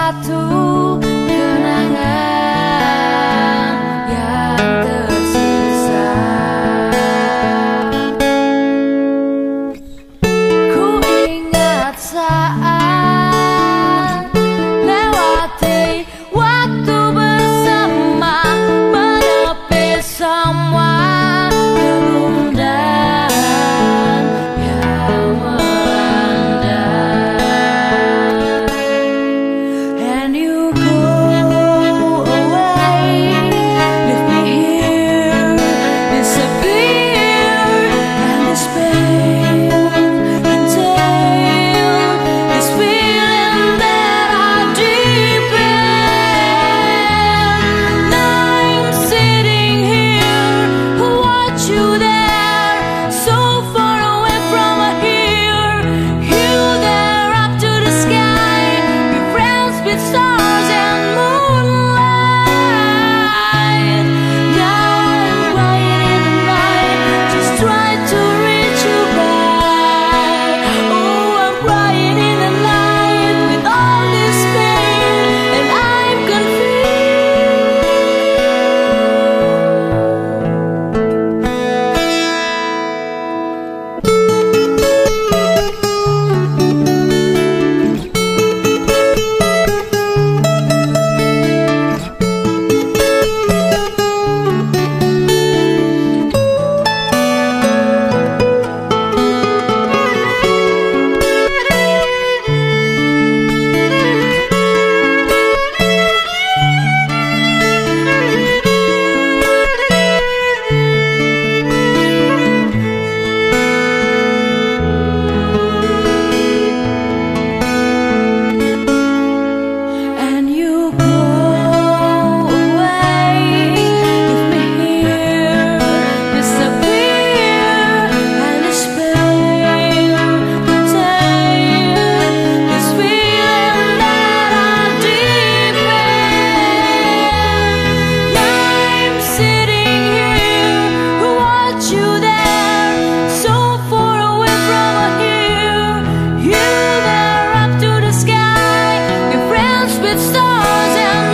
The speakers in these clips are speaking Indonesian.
satu kenangan yang tersisa. Ku ingat saat lewati waktu bersama, menepi semua kegundahan yang melanda. And you go away, leave me here, disappear, and this pain contain this feeling that I deep in. I'm sitting here, watch you there, so far away from here. You there up to the sky, be friends with stars and moonlight. Now I'm crying in the night, just try to reach you back. Oh, I'm crying in the night with all this pain, and I'm and you go away, leave me here, disappear, and this pain contain this feeling that I deep in. I'm sitting here, watch you there, so far away from here. You there up to the sky, be friends with stars and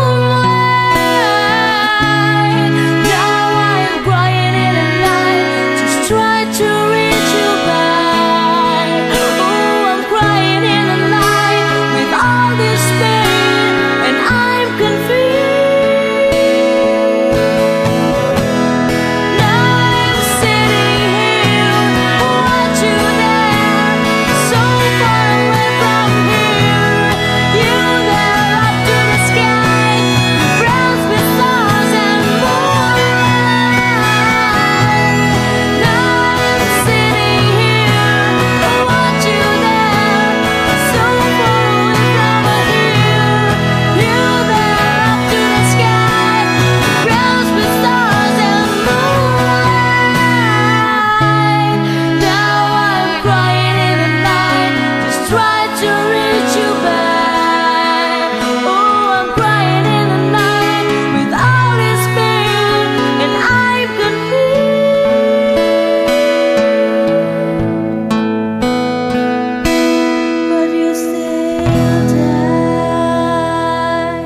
moonlight. Now I'm crying in the night, just try to reach you back. Oh, I'm crying in the night with all this pain, and I'm confused. Now I'm sitting here, watch you there, so far away from here. You there up to the sky, friends with stars and moonlight. Now I'm sitting here, watch you there, so far away from here. You there up to the sky, friends with stars and moonlight. Now I'm crying in the night, just try to reach you back. Oh, I'm crying in the night with all this pain, and I'm confused. But you still die.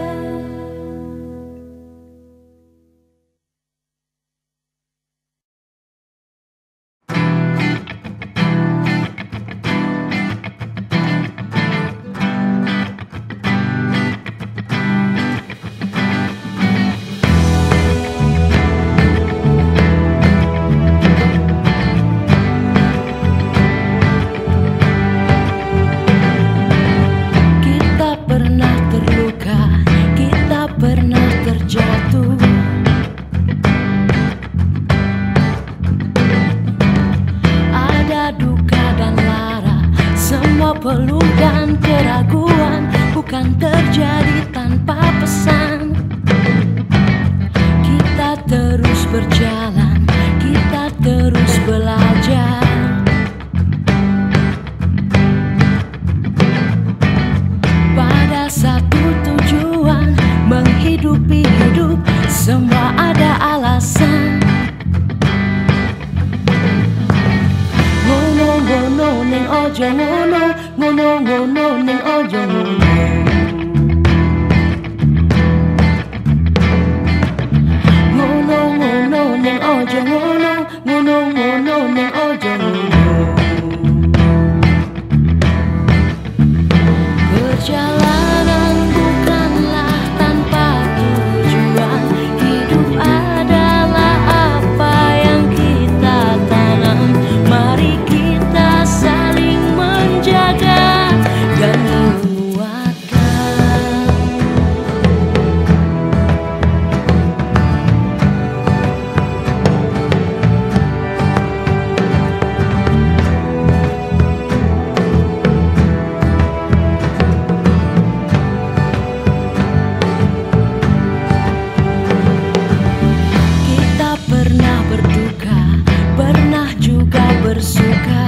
Kita pernah terluka, kita pernah terjatuh. Ada duka dan lara, semua peluh dan keraguan bukan terjadi tanpa pesan. Kita terus berjalan, kita terus belajar. Pada satu tujuan, menghidupi hidup, semua ada alasan. Ngono ngono ning ojo ngono, ngono ngono ning ojo ngono. ojo ngono, ngono ning ojo ngono. Perjalanan bukanlah tanpa tujuan. Hidup adalah apa yang kita tanam. Mari kita saling menjaga dan menguatkan. Kita pernah berduka, pernah juga bersuka.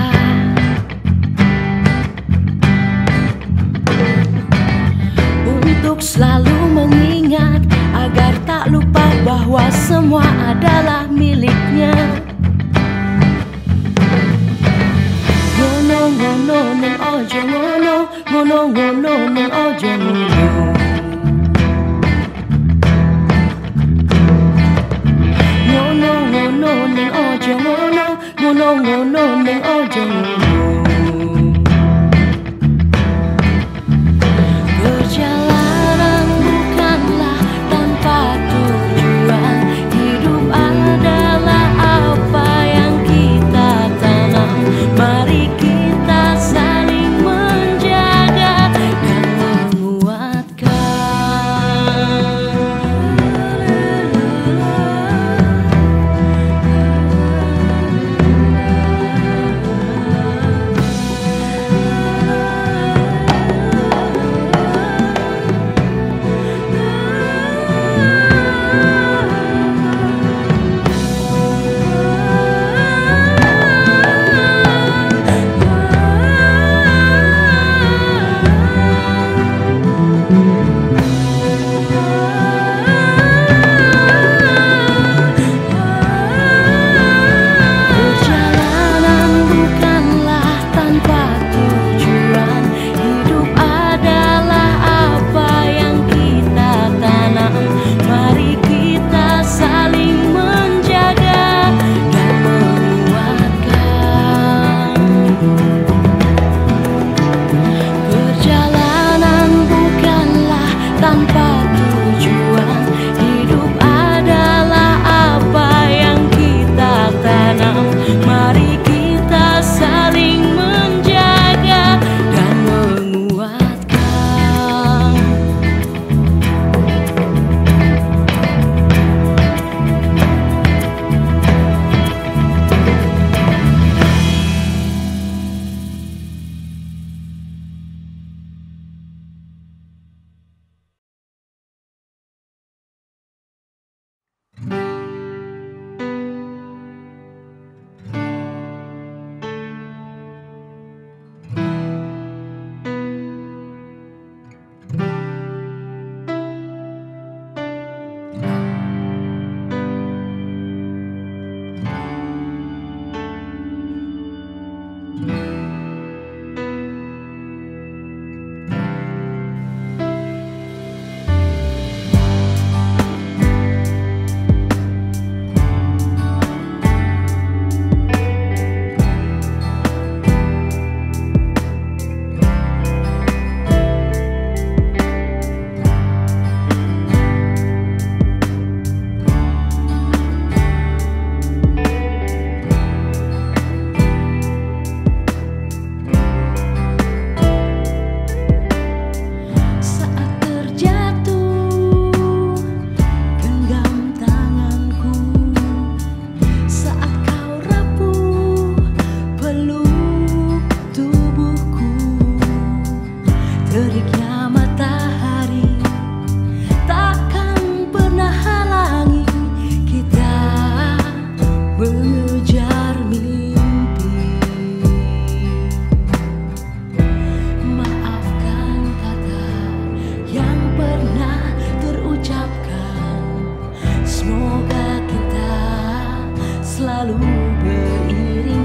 Untuk selalu mengingat agar tak lupa bahwa semua adalah miliknya. Ngono ngono ning ojo ngono, ngono ngono ning ojo ngono. Ngono ngono ning ojo ngono, ngono ngono ning ojo ngono. Perjalanan bukanlah tanpa tujuan. Hidup adalah apa yang kita tanam. Mari kita saling menjaga dan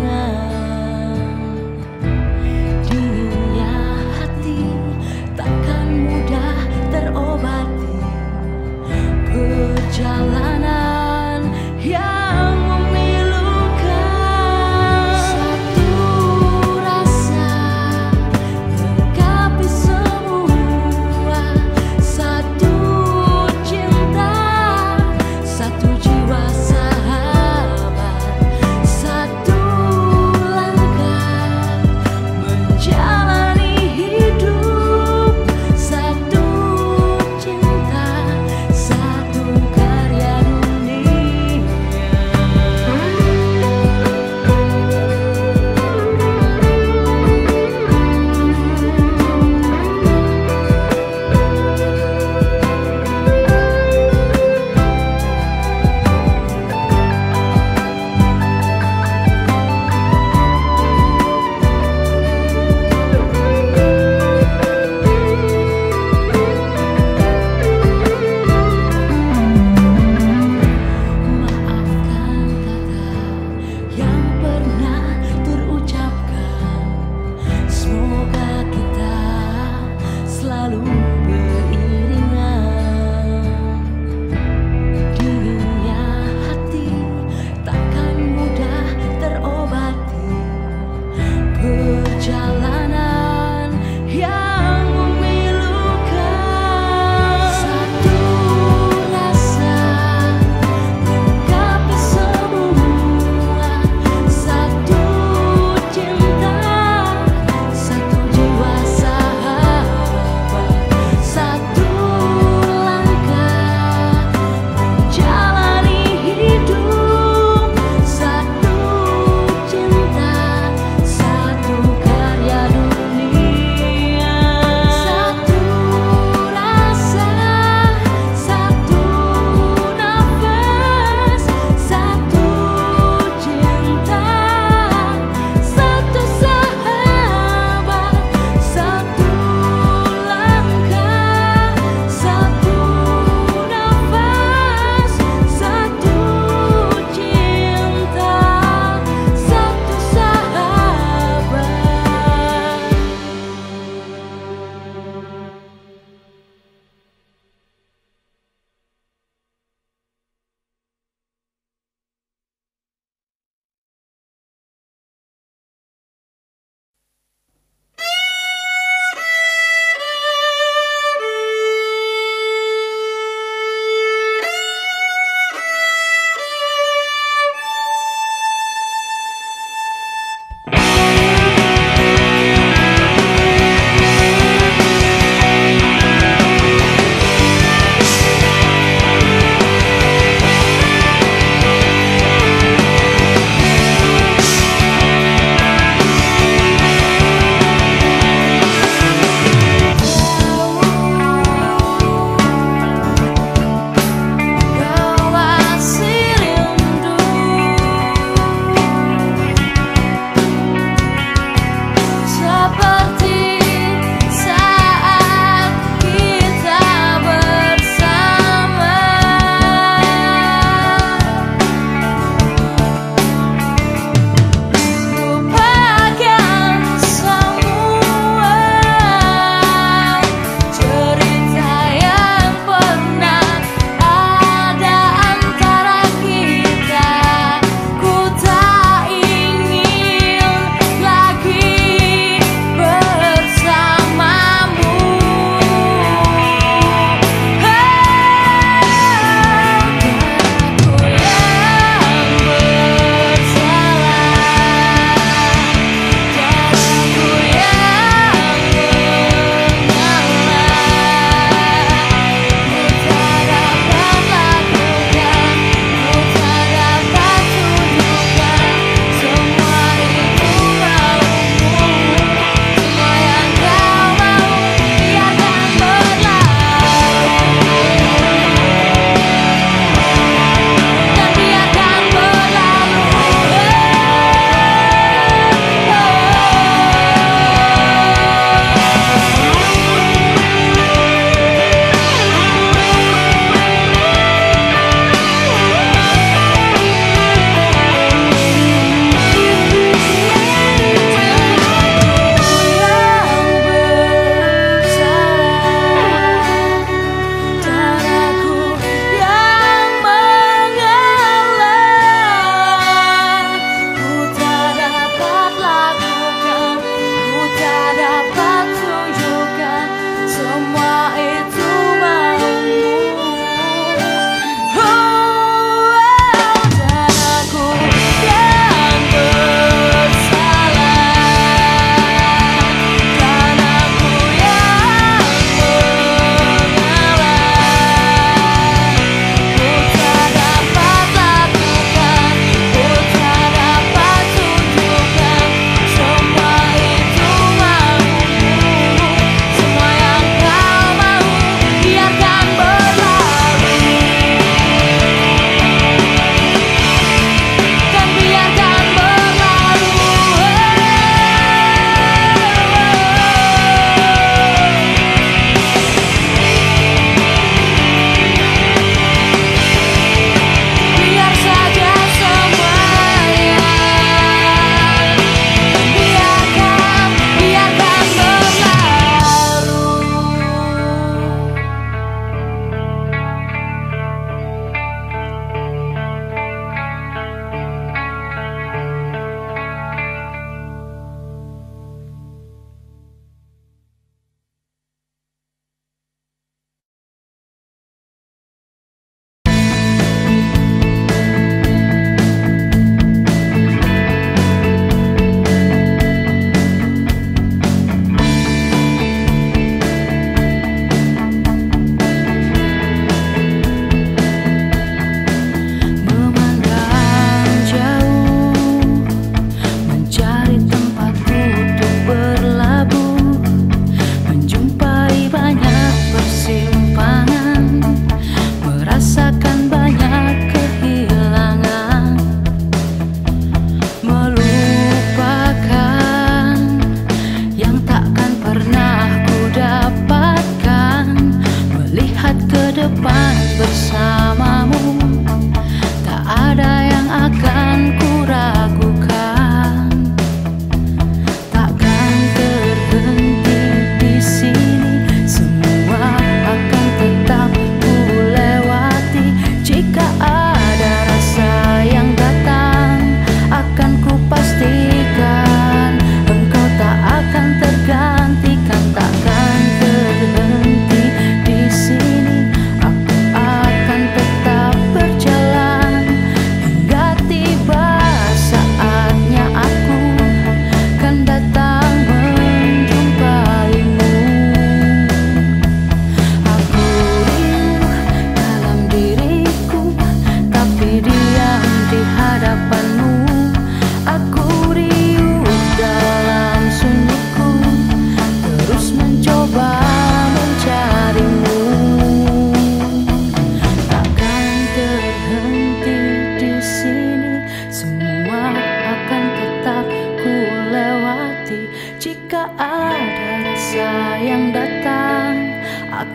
dinginnya hati takkan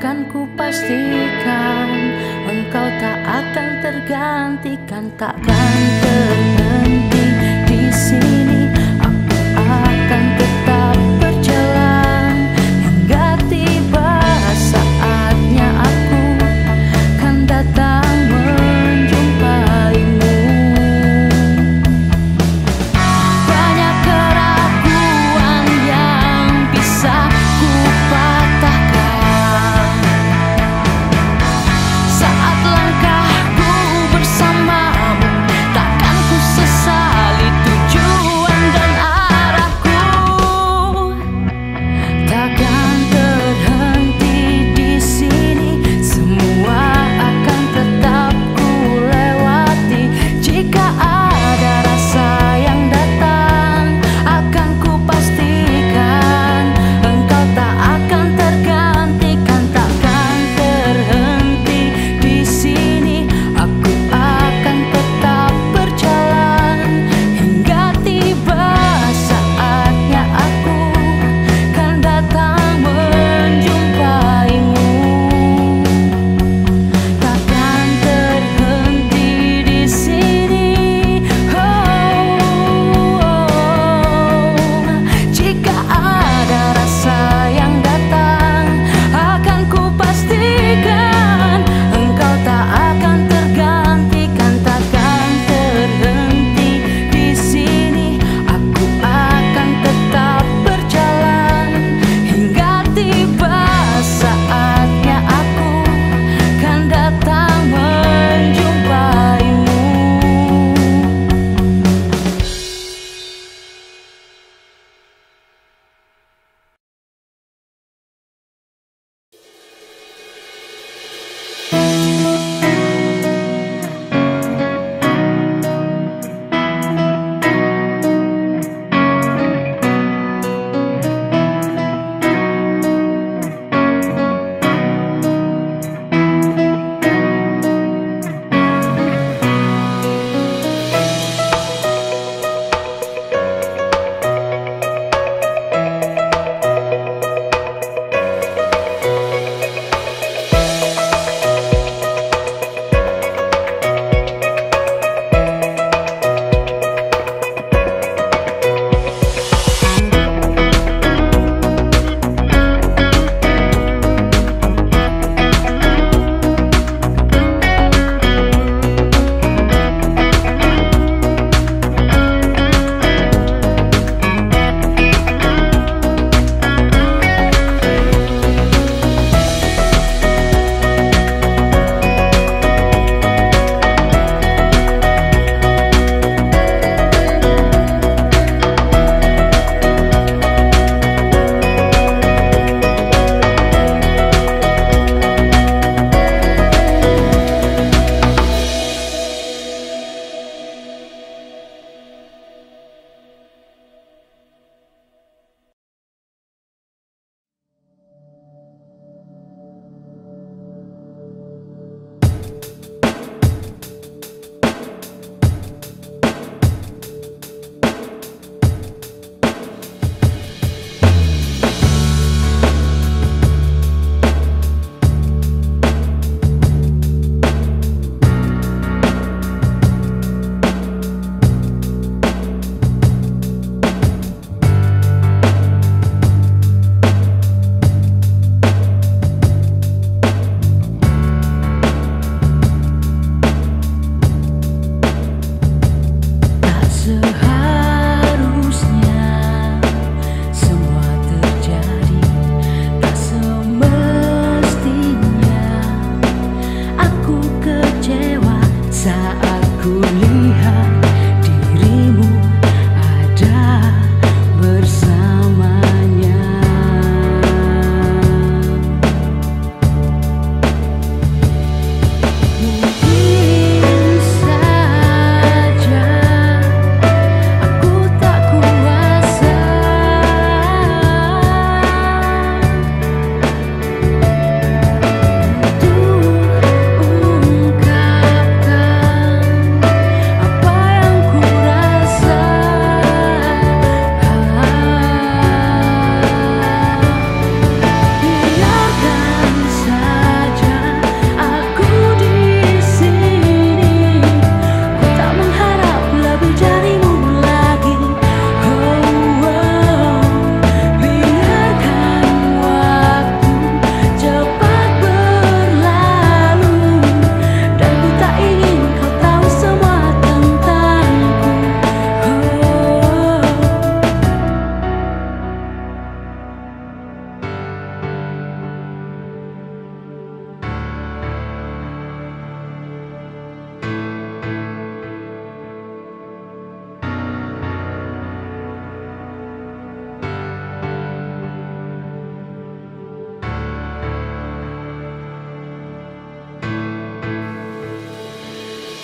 akan ku pastikan engkau tak akan tergantikan, takkan terhenti di sini. Aku akan tetap berjalan hingga tiba saatnya aku kan datang menjumpaimu. Banyak keraguan yang bisa ku patahkan saat langkahku bersamamu, takkan ku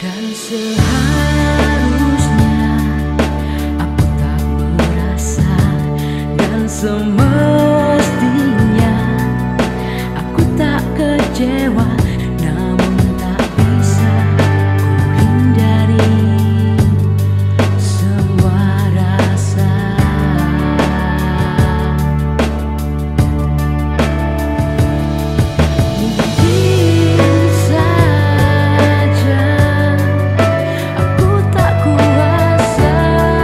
Dan seharusnya aku tak merasa, dan semestinya aku tak kecewa, namun tak bisa ku hindari semua rasa. Mungkin saja aku tak kuasa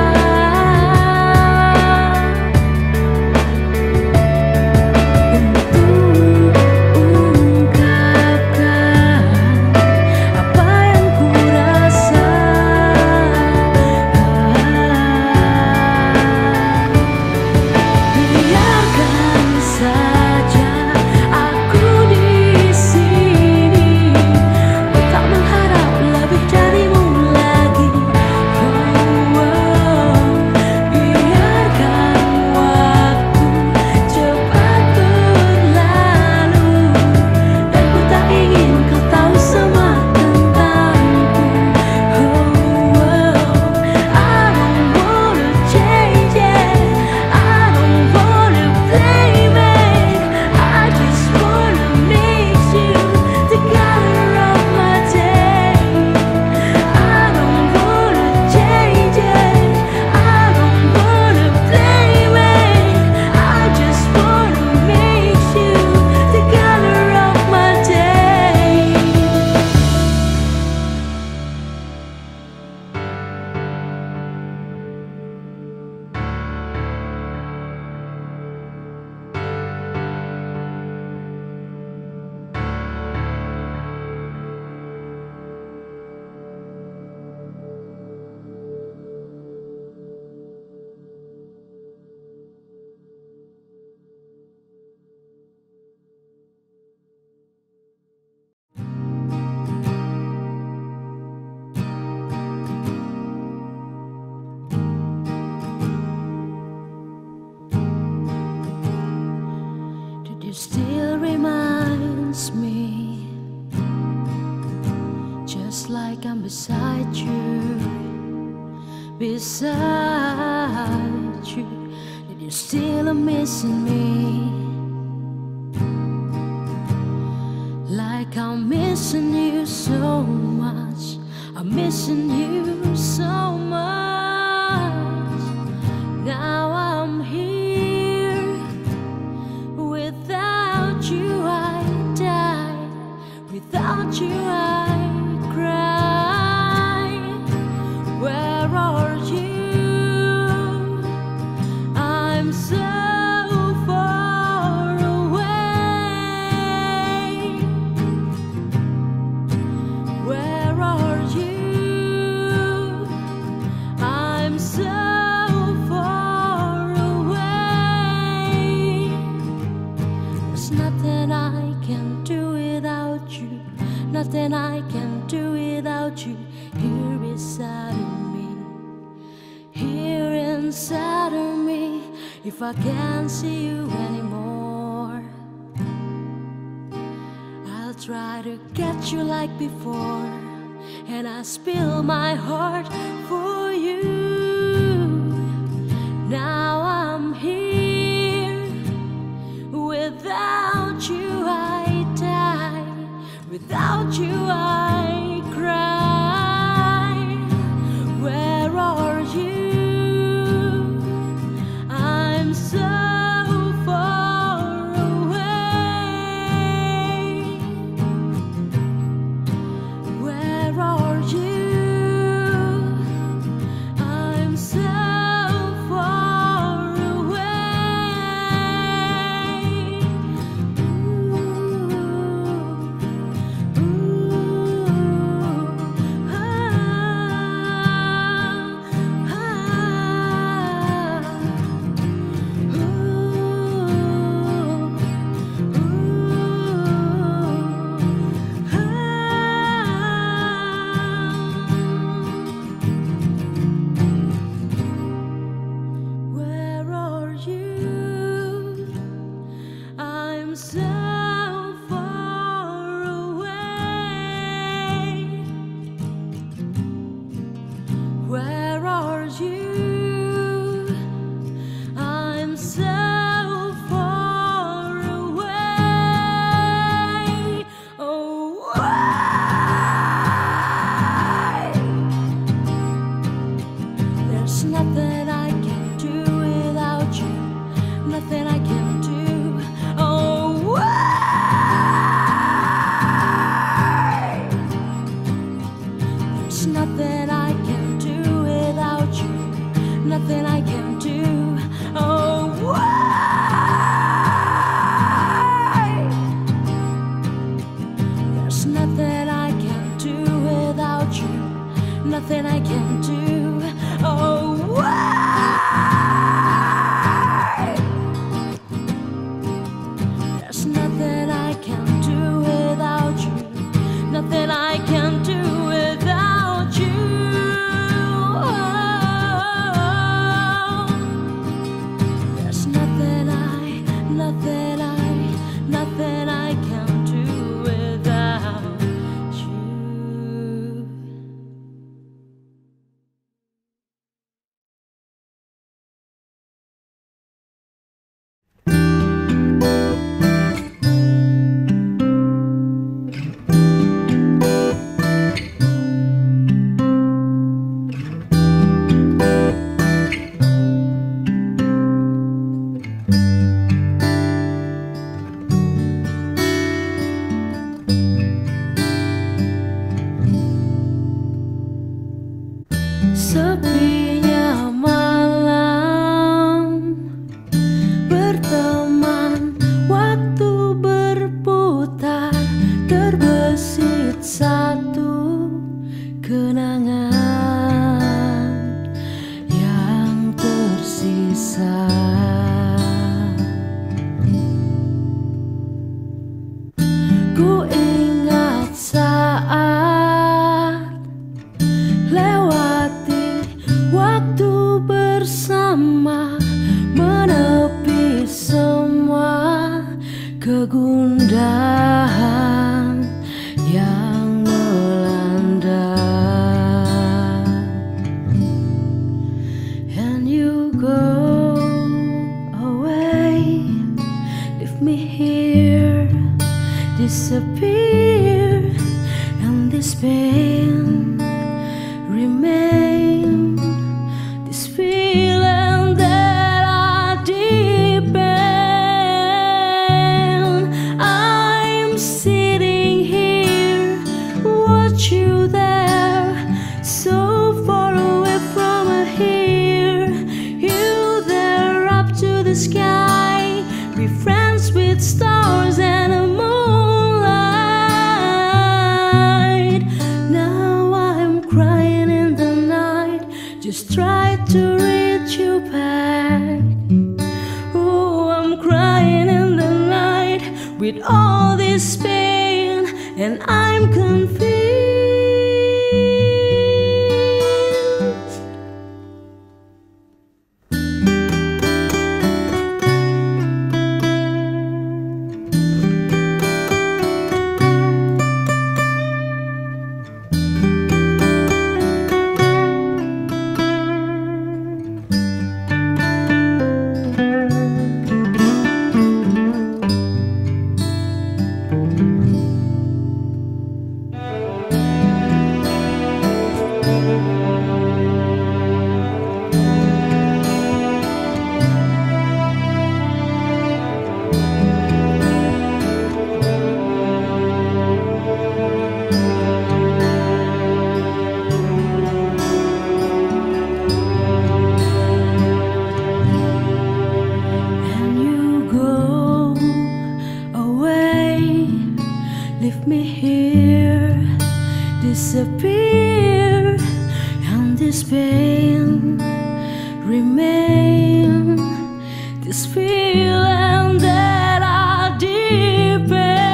It still reminds me, just like I'm beside you, that you're still missing me, like I'm missing you so much, I'm missing you so much. Now I'm here, without you I die, without you I cry. Where are you? I'm so far away. Where are you? I'm so far away. There's nothing I can do without you, nothing I can do without you. Here beside me, here inside of me. If I can't see you anymore, I'll try to get you like before, and I spill my heart for you. Now I'm here, without you I die, without you I cry. Where are you? I'm so far away. Where are you? nothing I can do. Oh, why? There's nothing I can do without you. Nothing I can do without you. Oh, there's nothing I can do without you. Sepinya malam, berteman, waktu berputar, terbesit satu kenangan yang tersisa. Ku ingat saat lewati waktu bersama, menepi semua kegundahan yang melanda. And you go away, leave me here, disappear, and this pain remain, this feeling that I deep in. I'm sitting here, watch you there, so far away from here. You there up to the sky, be friends with stars and a moonlight. Now I'm crying in the night, just try to reach you back. Oh, I'm crying in the night with all this pain, and I'm confused. Leave me here, disappear, and this pain remain, this feeling that I deep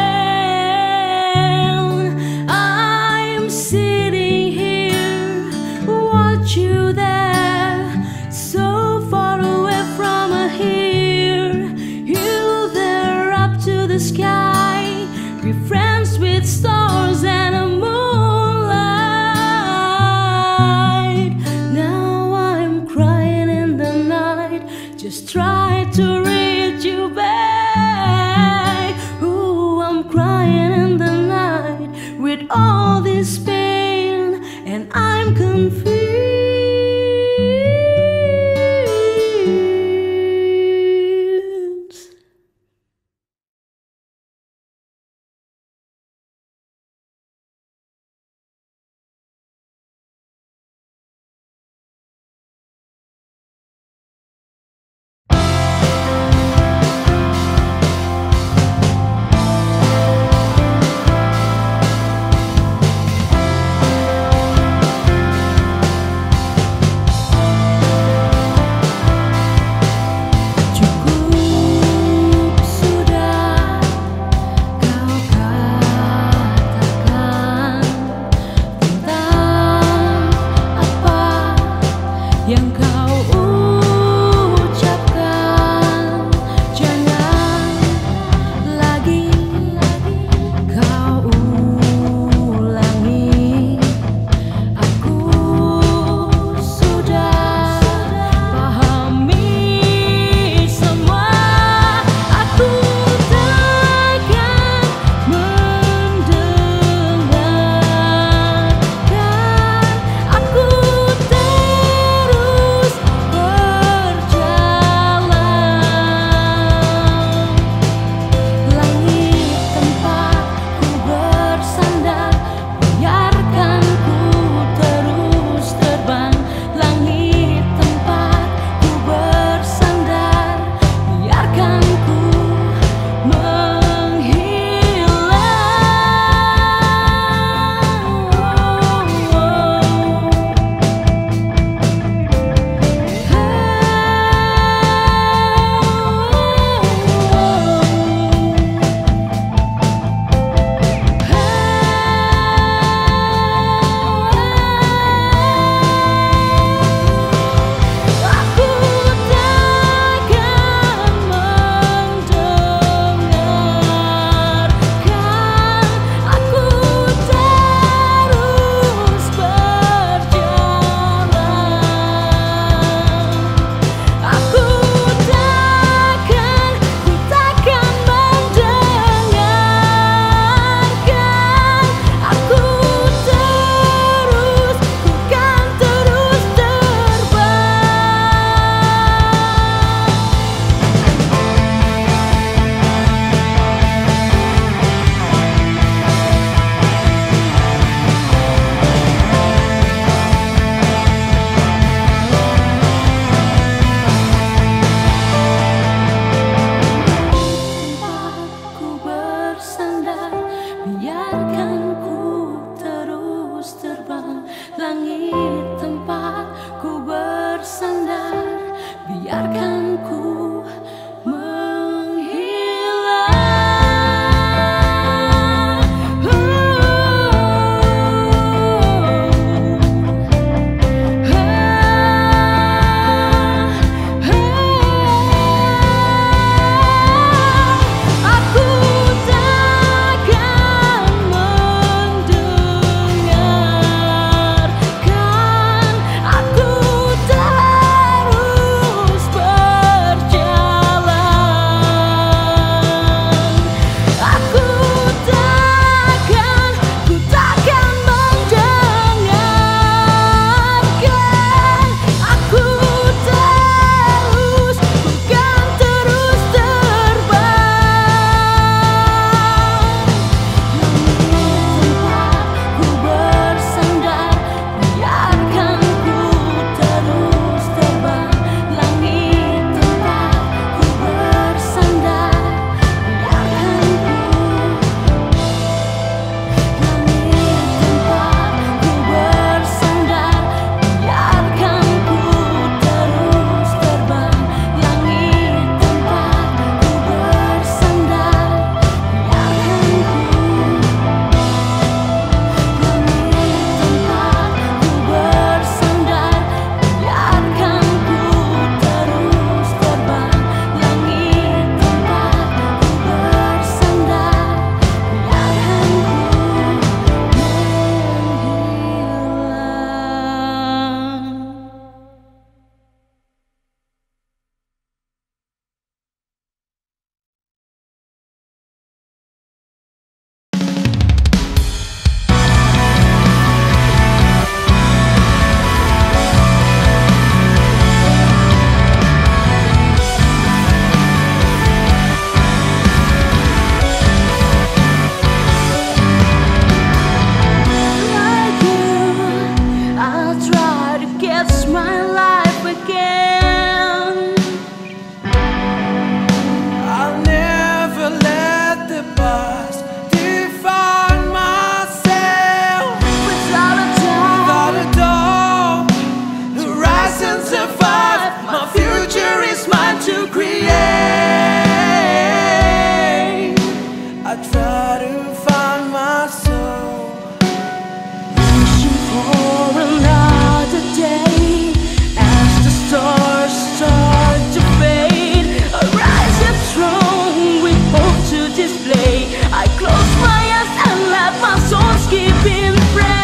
in. I'm sitting here, watch you there, so far away from here. You there up to the sky, be friends with stars and a moonlight. Now I'm crying in the night, just try to reach you back. Ooh, I'm crying in the night with all this pain, and I'm confused. try to find my soul. Wishing for another day as the stars start to fade. A rising throne with hope to display. I close my eyes and let my soul skip in prayer.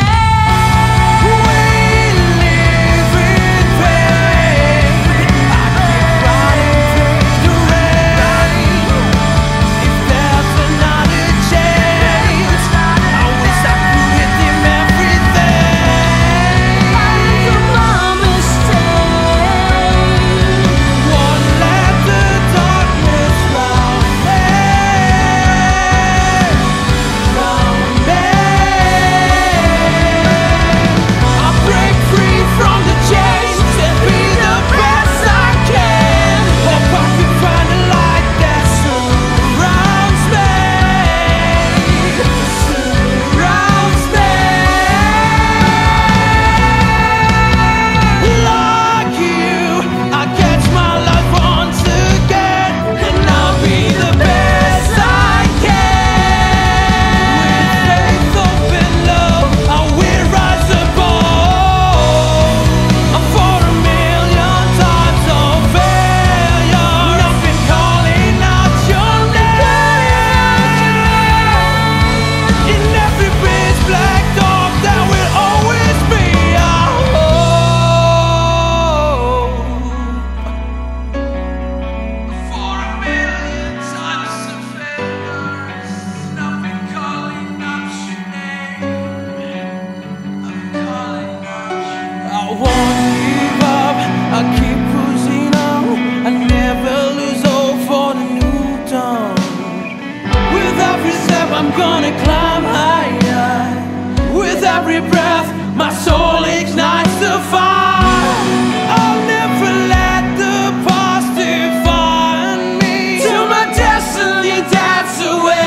I'm gonna climb higher. With every breath, my soul ignites the fire. I'll never let the past define me. Till my destiny dies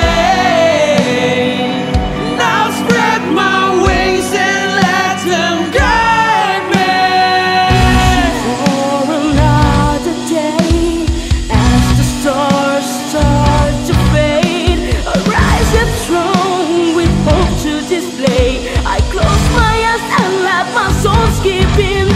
away. Now spread my wings and let them guide me. For another day as the stars start to fade. A rising throne with hope to display. I close my eyes and let my soul skip in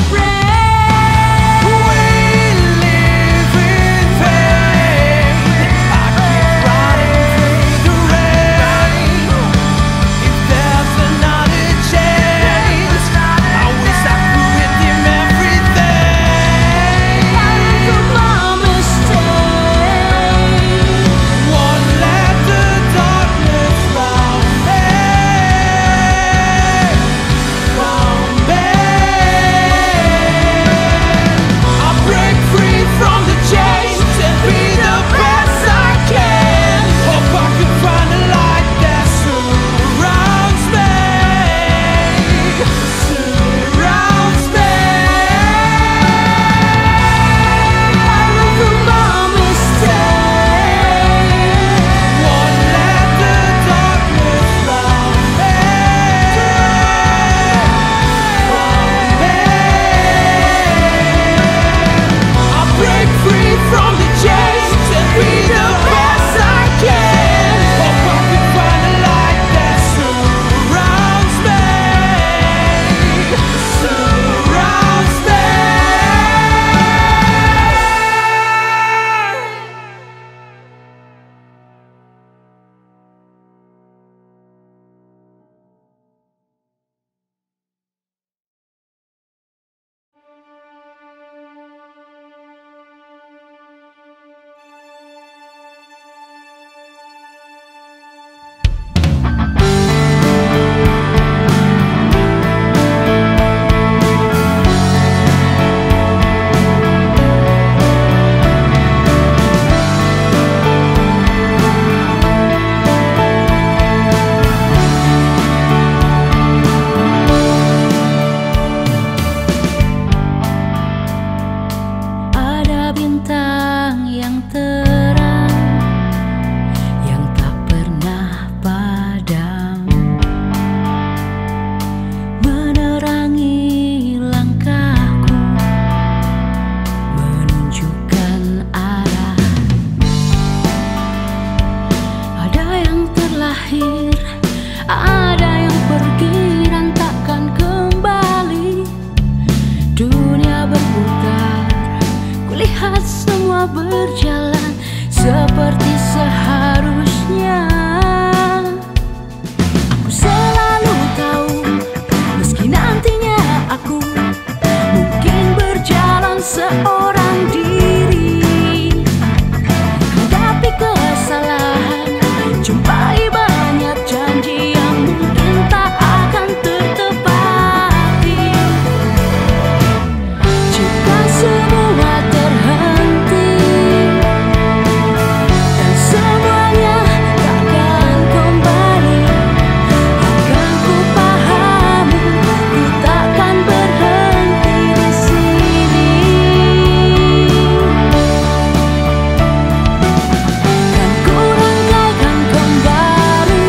Ada yang pergi dan takkan kembali. Dunia berputar, kulihat semua berjalan seperti seharusnya. Aku selalu tahu, meski nantinya aku mungkin berjalan seorang diri. Hadapi kesalahan, jumpai banyak janji yang mungkin tak akan tertepati. Jika semua terhenti dan semuanya takkan kembali, akan ku pahami ku takkan berhenti di sini. Kan ku rangkaikan kembali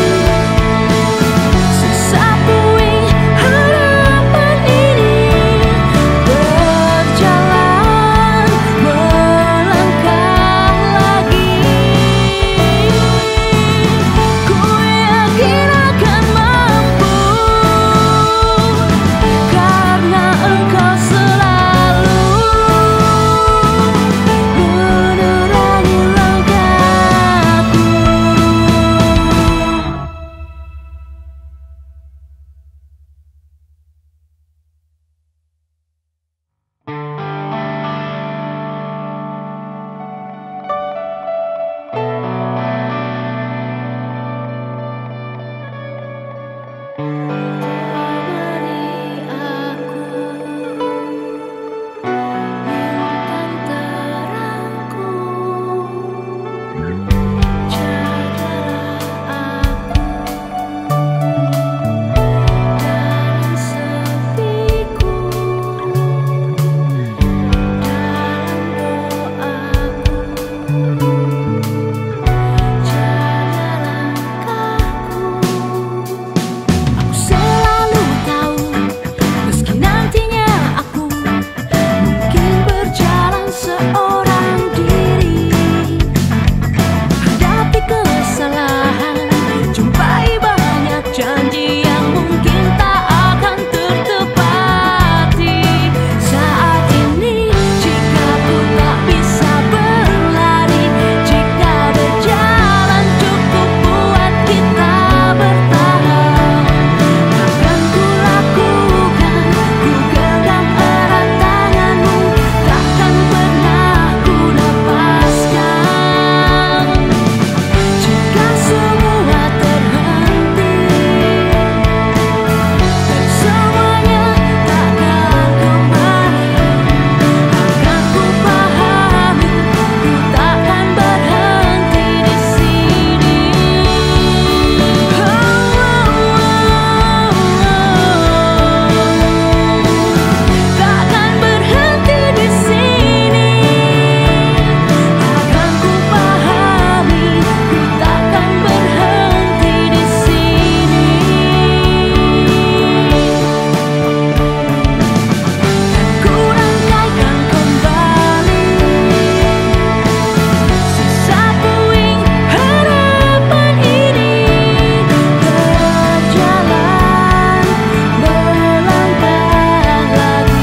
sisa puing harapan ini, berjalan melangkah lagi. Ku yakin akan mampu, karena engkau selalu menerangi langkahku. Temani aku, bintang terangku, jagalah aku dalam sepiku, dalam doaku, jaga langkahku. Aku selalu tahu, meski nantinya aku mungkin berjalan seorang diri. Hadapi kesalahan, jumpai banyak janji yang mungkin tak akan tertepati. Saat ini, jika ku tak bisa berlari, jika berjalan cukup buat kita bertahan, akan ku lakukan. Ku genggam erat tanganmu, takkan pernah ku lepaskan. Jika semua terhenti dan semuanya takkan kembali, akan ku pahami ku takkan berhenti di sini. Takkan berhenti di sini. Akan ku pahami ku takkan berhenti di sini. Kan ku rangkaikan kembali sisa puing harapan ini, berjalan melangkah lagi.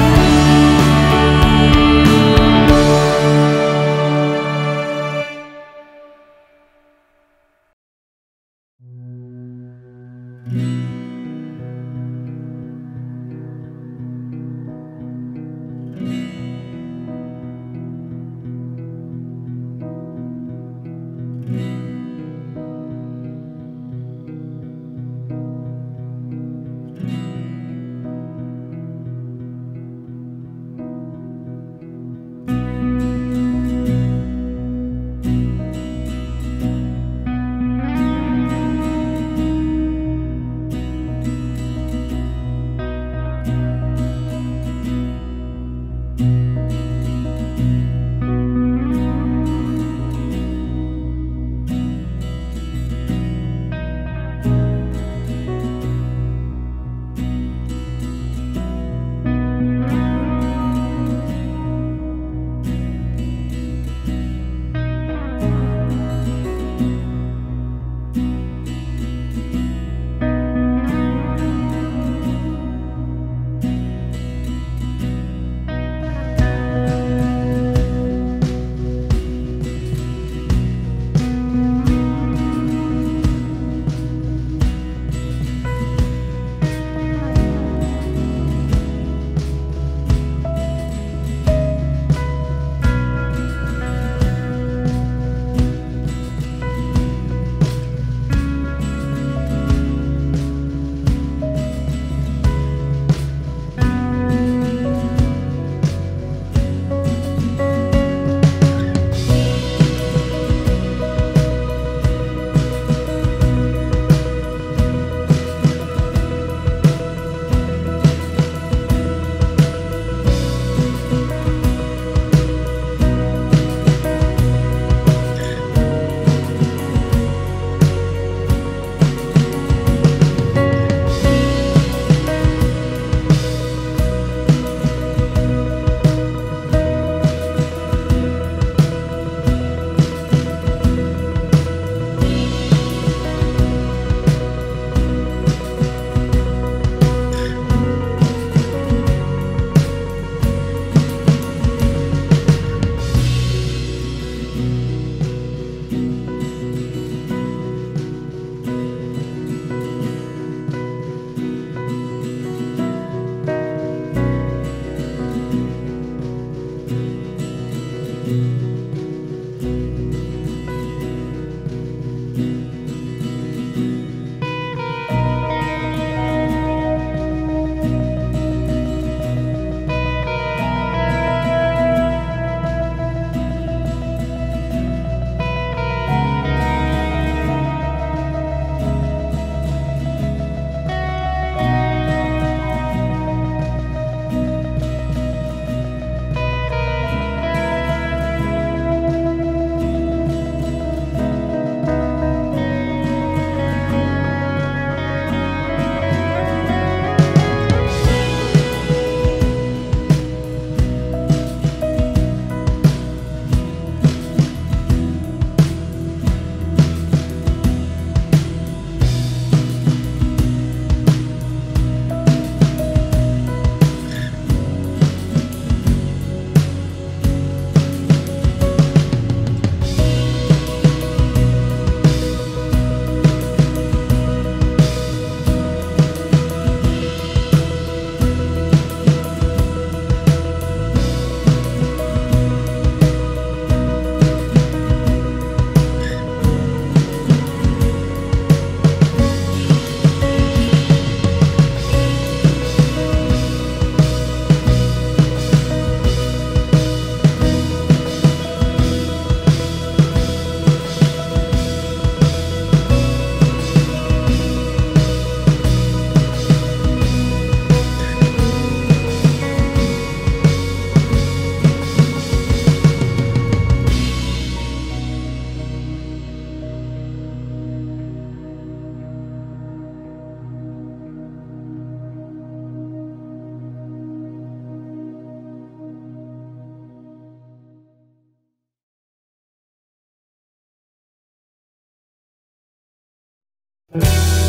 Thank